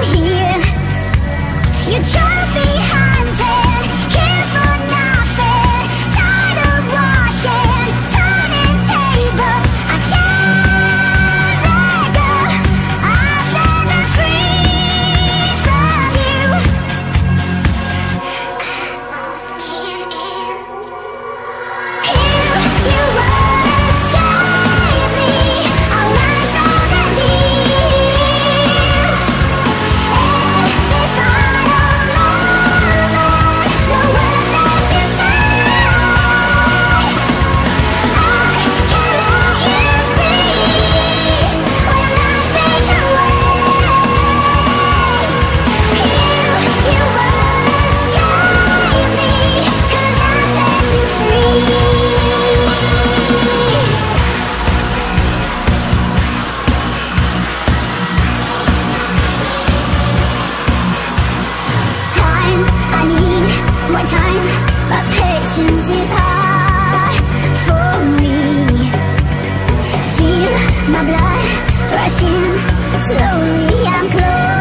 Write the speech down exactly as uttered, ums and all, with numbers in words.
here. You trophy hunted, here for nothing. Tired of watching, turning tables. I can't let go. I'll set them free from you. You, you won't escape me. I'll rise from the deep. And this final moment, no words left to say. I can't let you be when life fades away. You, you won't escape me, 'cause I'll set you free. Time, I need more time, but patience is hard for me. Feel my blood rushing slowly, I'm close.